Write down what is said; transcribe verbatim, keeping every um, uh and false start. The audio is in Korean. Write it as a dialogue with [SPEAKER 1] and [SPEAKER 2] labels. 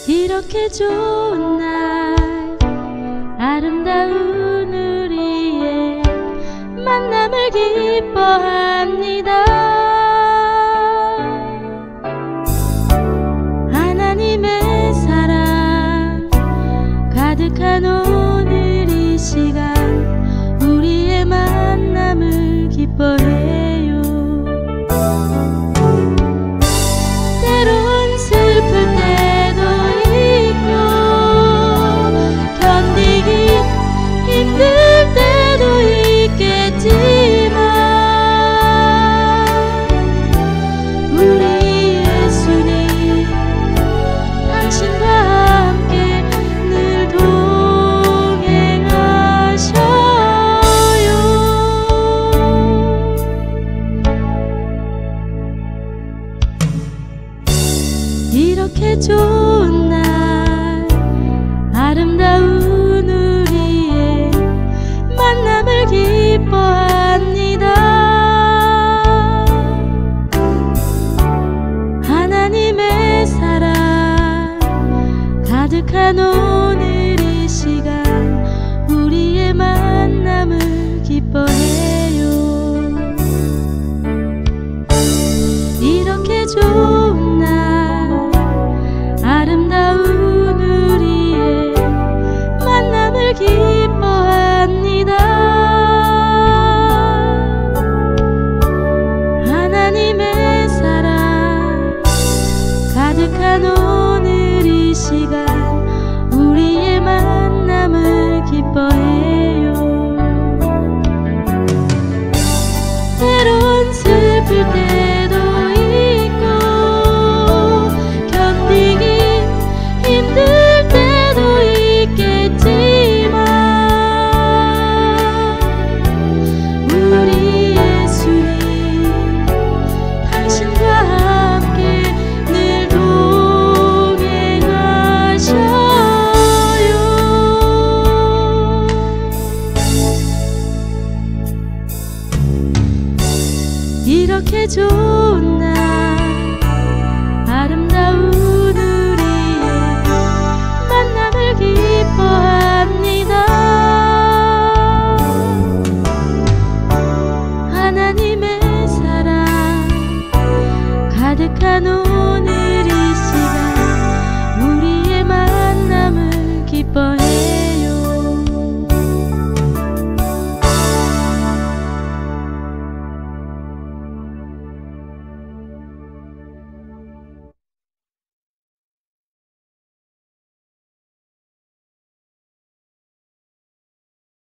[SPEAKER 1] 이렇게 좋은 날, 아름다운 우리의 만남을 기뻐합니다. 하나님의 사랑 가득한 오늘 이 시간, 우리의 만남을 기뻐해요. 때론 슬플 때도 있고 견디기 힘들 때도 있겠지만, 우리 예수님 당신과 함께 늘 동행하셔요. 이렇게 좋은 날, 아름다운 우리의 만남을 기뻐합니다. 하나님의 사랑 가득한 오늘 이 시간, 우리의 만남을 기뻐해요. 이렇게 좋은 날, 아름다운 우리의 만남을 기뻐합니다. 하나님의 사랑 가득한 오늘 이 시간,